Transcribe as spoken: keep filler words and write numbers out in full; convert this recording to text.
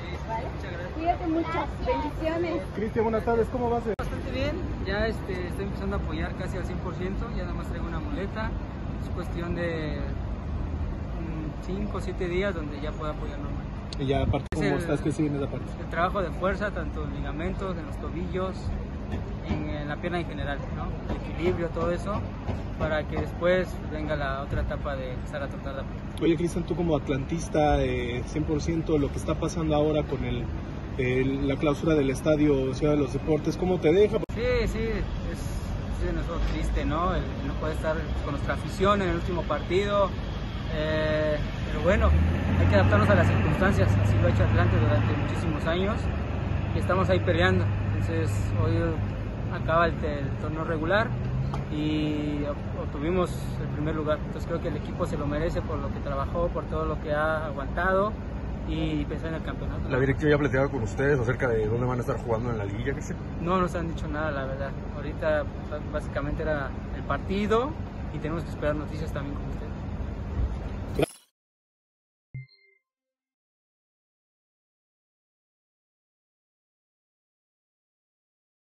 ¿vale? Muchas gracias. Cuídate mucho, bendiciones. Cristian, buenas tardes, ¿cómo vas? Bastante bien, ya este, estoy empezando a apoyar casi al cien por ciento, ya nada más traigo una muleta, es cuestión de cinco o siete días donde ya puedo apoyar normal. Y ya aparte, ¿cómo el, estás? ¿Qué sigue en esa parte? El trabajo de fuerza, tanto en ligamentos, en los tobillos, en, en la pierna en general, ¿no? El equilibrio, todo eso, para que después venga la otra etapa de empezar a tratar la pierna. Oye, Cristian, tú como atlantista, eh, cien por ciento, lo que está pasando ahora con el, el, la clausura del estadio Ciudad de los Deportes, ¿cómo te deja? Sí, sí, es, es de nosotros triste, ¿no? El, no poder estar con nuestra afición en el último partido. Eh, pero bueno, hay que adaptarnos a las circunstancias, así lo ha hecho Atlante durante muchísimos años y estamos ahí peleando. Entonces hoy acaba el, el torneo regular y obtuvimos el primer lugar, entonces creo que el equipo se lo merece por lo que trabajó, por todo lo que ha aguantado y pensar en el campeonato. ¿La directiva ya ha platicado con ustedes acerca de dónde van a estar jugando en la liguilla? ¿Qué sé? No nos han dicho nada, la verdad. Ahorita básicamente era el partido y tenemos que esperar noticias también con ustedes.